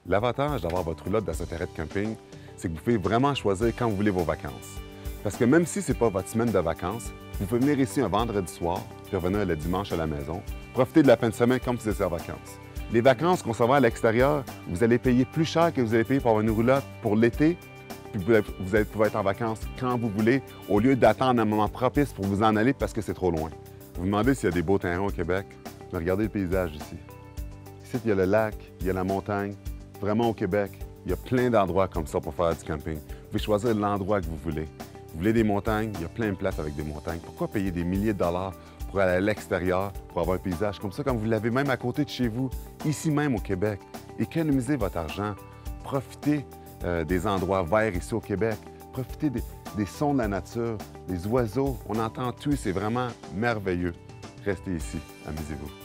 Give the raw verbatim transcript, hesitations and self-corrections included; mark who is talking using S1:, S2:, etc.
S1: L'avantage d'avoir votre roulotte dans ce terrain de camping, c'est que vous pouvez vraiment choisir quand vous voulez vos vacances. Parce que même si ce n'est pas votre semaine de vacances, vous pouvez venir ici un vendredi soir, puis revenir le dimanche à la maison, profiter de la fin de semaine comme si c'était en vacances. Les vacances qu'on s'en va à l'extérieur, vous allez payer plus cher que vous allez payer pour avoir une roulotte pour l'été, puis vous allez pouvoir être en vacances quand vous voulez, au lieu d'attendre un moment propice pour vous en aller parce que c'est trop loin. Vous vous demandez s'il y a des beaux terrains au Québec, mais regardez le paysage ici. Ici, il y a le lac, il y a la montagne. Vraiment, au Québec, il y a plein d'endroits comme ça pour faire du camping. Vous pouvez choisir l'endroit que vous voulez. Vous voulez des montagnes, il y a plein de places avec des montagnes. Pourquoi payer des milliers de dollars pour aller à l'extérieur, pour avoir un paysage comme ça, comme vous l'avez même à côté de chez vous, ici même au Québec? Économisez votre argent. Profitez euh, des endroits verts ici au Québec. Profitez des, des sons de la nature, des oiseaux. On entend tout, c'est vraiment merveilleux. Restez ici, amusez-vous.